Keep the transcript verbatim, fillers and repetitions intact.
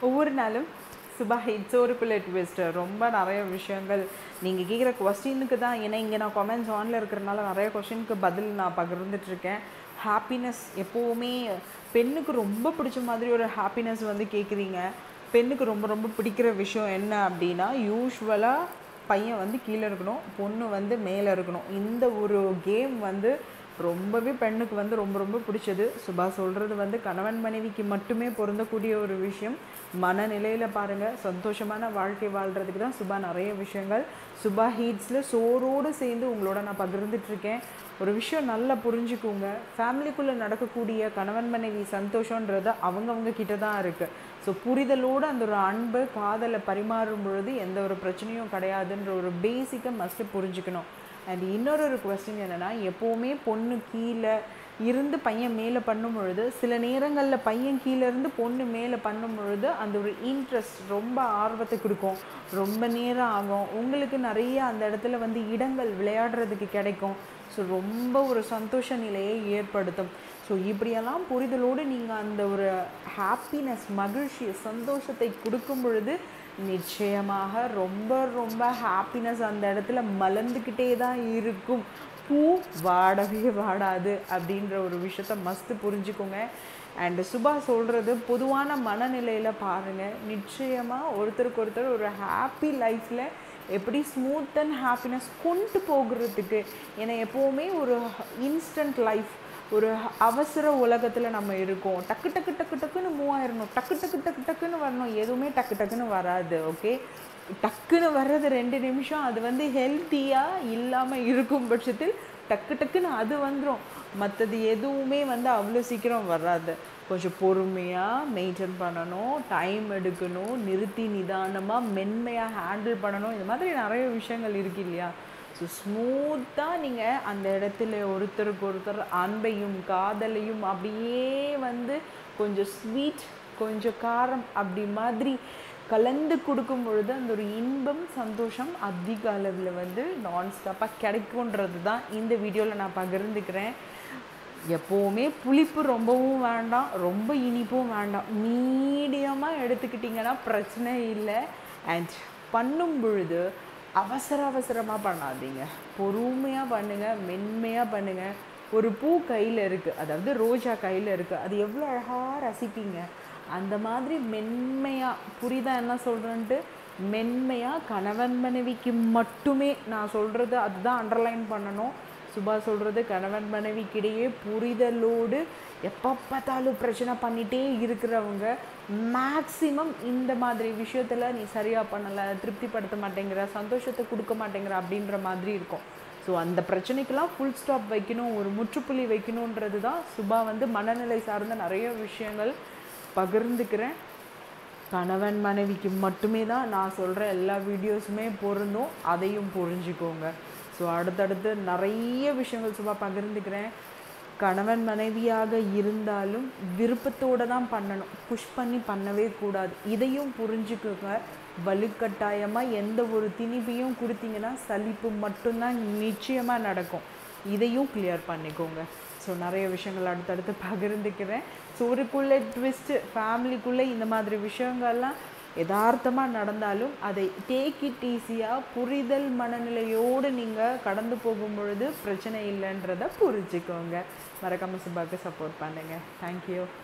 ஒவ்வொரு நாளும் SubaEats ஒரு ட்விஸ்ட் ரொம்ப நிறைய விஷயங்கள் நீங்கள் கேட்குற கொஸ்டினுக்கு தான். ஏன்னா இங்கே நான் கமெண்ட்ஸ் ஆனில் இருக்கிறனால நிறைய கொஸ்டினுக்கு பதில் நான் பகிர்ந்துட்டுருக்கேன். ஹாப்பினஸ் எப்போவுமே பெண்ணுக்கு ரொம்ப பிடிச்ச மாதிரி ஒரு ஹாப்பினஸ் வந்து கேட்குறீங்க. பெண்ணுக்கு ரொம்ப ரொம்ப பிடிக்கிற விஷயம் என்ன அப்படின்னா, யூஸ்வலாக பையன் வந்து கீழே இருக்கணும், பொண்ணு வந்து மேலே இருக்கணும். இந்த ஒரு கேம் வந்து ரொம்பவே பெண்ணுக்கு வந்து ரொம்ப ரொம்ப பிடிச்சது. சுபா சொல்கிறது வந்து கணவன் மனைவிக்கு மட்டுமே பொருந்தக்கூடிய ஒரு விஷயம். மனநிலையில் பாருங்கள், சந்தோஷமான வாழ்க்கை வாழ்கிறதுக்கு தான் சுபா நிறைய விஷயங்கள் SubaEatsல சோறோடு சேர்ந்து உங்களோட நான் பகிர்ந்துட்டுருக்கேன். ஒரு விஷயம் நல்லா புரிஞ்சுக்கோங்க, ஃபேமிலிக்குள்ளே நடக்கக்கூடிய கணவன் மனைவி சந்தோஷன்றது அவங்கவுங்க கிட்ட தான் இருக்குது. ஸோ புரிதலோடு அந்த ஒரு அன்பு காதலை பரிமாறும் பொழுது எந்த ஒரு பிரச்சனையும் கிடையாதுன்ற ஒரு பேசிக்கை மஸ்ட்டு புரிஞ்சுக்கணும். அண்ட் இன்னொரு ஒரு கொஸ்டின் என்னென்னா, எப்போவுமே பொண்ணு கீழே இருந்து பையன் மேலே பண்ணும் பொழுது, சில நேரங்களில் பையன் கீழே இருந்து பொண்ணு மேலே பண்ணும் பொழுது அந்த ஒரு இன்ட்ரெஸ்ட் ரொம்ப ஆர்வத்தை கொடுக்கும், ரொம்ப நேரம் ஆகும், உங்களுக்கு நிறைய அந்த இடத்துல வந்து இடங்கள் விளையாடுறதுக்கு கிடைக்கும். ஸோ ரொம்ப ஒரு சந்தோஷ நிலையை ஏற்படுத்தும். ஸோ இப்படியெல்லாம் புரிதலோடு நீங்கள் அந்த ஒரு ஹாப்பினஸ், மகிழ்ச்சி, சந்தோஷத்தை கொடுக்கும் பொழுது நிச்சயமாக ரொம்ப ரொம்ப ஹாப்பினஸ் அந்த இடத்துல மலர்ந்துக்கிட்டே தான் இருக்கும். பூ வாடவே வாடாது அப்படின்ற ஒரு விஷயத்த மஸ்ட்டு புரிஞ்சுக்கோங்க. அண்டு சுபா சொல்கிறது பொதுவான மனநிலையில் பாருங்கள், நிச்சயமாக ஒருத்தருக்கு ஒருத்தர் ஒரு ஹாப்பி லைஃப்பில் எப்படி ஸ்மூத் அண்ட் ஹாப்பினஸ் கொண்டு போகிறதுக்கு. ஏன்னா எப்போவுமே ஒரு இன்ஸ்டன்ட் லைஃப், ஒரு அவசர உலகத்தில் நம்ம இருக்கோம். டக்கு டக்கு டக்கு டக்குன்னு மூவ் ஆயிடணும், டக்கு டக்கு டக்கு டக்குன்னு வரணும், எதுவுமே டக்கு டக்குன்னு வராது. ஓகே, டக்குன்னு வர்றது ரெண்டு நிமிஷம், அது வந்து ஹெல்த்தியாக இல்லாமல் இருக்கும் பட்சத்தில் டக்கு டக்குன்னு அது வந்துடும். மற்றது எதுவுமே வந்து அவ்வளோ சீக்கிரம் வராது. கொஞ்சம் பொறுமையாக மெயின்டைன் பண்ணணும், டைம் எடுக்கணும், நிறுத்தி நிதானமாக மென்மையாக ஹேண்டில் பண்ணணும். இந்த மாதிரி நிறைய விஷயங்கள் இருக்குது இல்லையா? ஸோ ஸ்மூத்தாக நீங்கள் அந்த இடத்துல ஒருத்தருக்கு ஒருத்தர் அன்பையும் காதலையும் அப்படியே வந்து கொஞ்சம் ஸ்வீட், கொஞ்சம் காரம் அப்படி மாதிரி கலந்து கொடுக்கும் பொழுது அந்த ஒரு இன்பம், சந்தோஷம் அதிக அளவில் வந்து நான்ஸ்டாப்பாக கிடைக்குன்றது தான் இந்த வீடியோவில் நான் பகிர்ந்துக்கிறேன். எப்போவுமே புளிப்பு ரொம்பவும் வேண்டாம், ரொம்ப இனிப்பும் வேண்டாம், மீடியமாக எடுத்துக்கிட்டிங்கன்னா பிரச்சனை இல்லை. அண்ட் பண்ணும் பொழுது அவசர அவசரமாக பண்ணாதீங்க, பொறுமையாக பண்ணுங்கள், மென்மையாக பண்ணுங்கள். ஒரு பூ கையில் இருக்குது, அதாவது ரோஜா கையில் இருக்குது, அது எவ்வளோ அழகாக ரசிப்பீங்க. அந்த மாதிரி மென்மையாக, புரியுதா என்ன சொல்கிறேன்ட்டு, மென்மையாக கணவன் மனைவிக்கு மட்டுமே நான் சொல்கிறது அதுதான் அண்டர்லைன் பண்ணணும். சுபா சொல்கிறது கணவன் மனைவிக்கிடையே புரிதலோடு எப்போ பார்த்தாலும் பிரச்சனை பண்ணிகிட்டே இருக்கிறவங்க மேக்ஸிமம் இந்த மாதிரி விஷயத்தில் நீ சரியாக பண்ணலை, திருப்திப்படுத்த மாட்டேங்கிற, சந்தோஷத்தை கொடுக்க மாட்டேங்கிற அப்படின்ற மாதிரி இருக்கும். ஸோ அந்த பிரச்சனைக்கெல்லாம் ஃபுல் ஸ்டாப் வைக்கணும், ஒரு முற்றுப்புள்ளி வைக்கணுன்றது தான் சுபா வந்து மனநிலை சார்ந்த நிறைய விஷயங்கள் பகிர்ந்துக்கிறேன். கணவன் மனைவிக்கு மட்டுமே தான் நான் சொல்கிற எல்லா வீடியோஸுமே பொருந்தும், அதையும் புரிஞ்சுக்கோங்க. ஸோ அடுத்தடுத்து நிறைய விஷயங்கள் சுபா பகிர்ந்துக்கிறேன். கணவன் மனைவியாக இருந்தாலும் விருப்பத்தோடு தான் பண்ணணும், புஷ் பண்ணி பண்ணவே கூடாது. இதையும் புரிஞ்சுக்கோங்க. வலுக்கட்டாயமாக எந்த ஒரு திணிப்பையும் கொடுத்தீங்கன்னா சலிப்பு மட்டும்தான் நிச்சயமாக நடக்கும். இதையும் கிளியர் பண்ணிக்கோங்க. ஸோ நிறைய விஷயங்கள் அடுத்தடுத்து பகிர்ந்துக்கிறேன். ஸோ ஒருக்குள்ளே ட்விஸ்ட்டு, ஃபேமிலிக்குள்ளே இந்த மாதிரி விஷயங்கள்லாம் யதார்த்தமாக நடந்தாலும் அதை டேக் இட் ஈஸியாக புரிதல் மனநிலையோடு நீங்கள் கடந்து போகும் பொழுது பிரச்சனை இல்லைன்றதை புரிஞ்சுக்கோங்க. மறக்காமல் சுபாக்கு சப்போர்ட் பண்ணுங்கள். தேங்க்யூ.